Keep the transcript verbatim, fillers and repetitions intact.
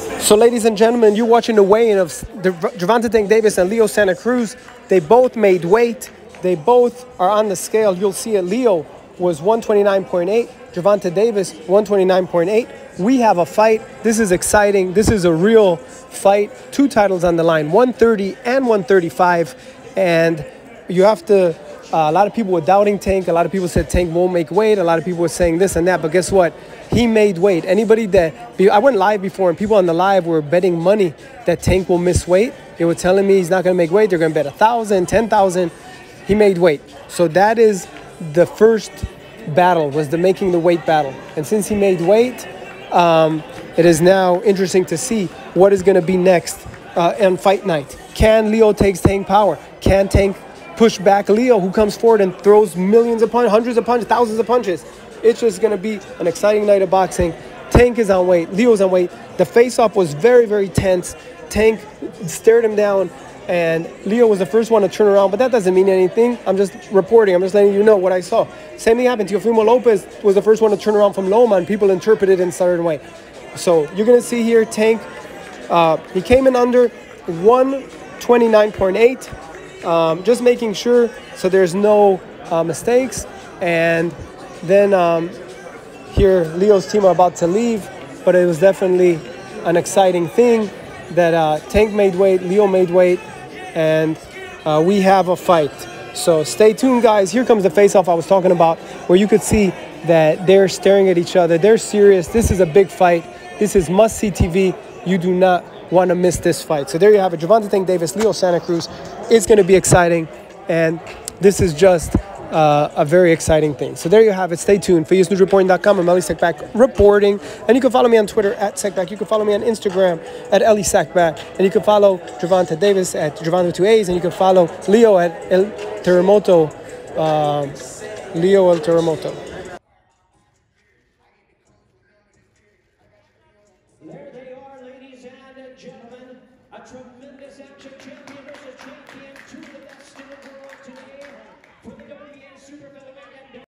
So, ladies and gentlemen, you're watching the weigh-in of Gervonta Tank Davis and Leo Santa Cruz. They both made weight. They both are on the scale. You'll see it. Leo was one twenty-nine point eight. Gervonta Davis, one twenty-nine point eight. We have a fight. This is exciting. This is a real fight. Two titles on the line, one thirty and one thirty-five. And you have to, uh, a lot of people were doubting Tank. A lot of people said Tank won't make weight. A lot of people were saying this and that. But guess what? He made weight. Anybody that, I went live before and people on the live were betting money that Tank will miss weight. They were telling me he's not going to make weight. They're going to bet one thousand, ten thousand. He made weight. So that is the first battle, was the making the weight battle. And since he made weight, um, it is now interesting to see what is going to be next uh, on fight night. Can Leo take Tank power? Can Tank push back Leo, who comes forward and throws millions of punches, hundreds of punches, thousands of punches? It's just going to be an exciting night of boxing. Tank is on weight. Leo's on weight. The face-off was very, very tense. Tank stared him down, and Leo was the first one to turn around, but that doesn't mean anything. I'm just reporting. I'm just letting you know what I saw. Same thing happened. Teofimo Lopez was the first one to turn around from Loma, and people interpreted in a certain way. So you're going to see here Tank, uh, he came in under one twenty-nine point eight, um, just making sure so there's no uh, mistakes. And then um, here, Leo's team are about to leave, but it was definitely an exciting thing that uh, Tank made weight, Leo made weight, and uh, we have a fight. So stay tuned, guys. Here comes the face-off I was talking about, where you could see that they're staring at each other. They're serious. This is a big fight. This is must-see T V. You do not want to miss this fight. So there you have it. Gervonta Tank Davis, Leo Santa Cruz. It's going to be exciting, and this is just Uh, a very exciting thing. So there you have it. Stay tuned. For U S News Reporting dot com, I'm Elie Seckbach reporting. And you can follow me on Twitter at Seckbach. You can follow me on Instagram at Elie Seckbach. And you can follow Gervonta Davis at Gervonta with two A's. And you can follow Leo at El Terremoto. Uh, Leo El Terremoto. There they are, ladies and gentlemen. A tremendous action, champion versus champion. Two of the best in the world today for the W B A Super Featherweight.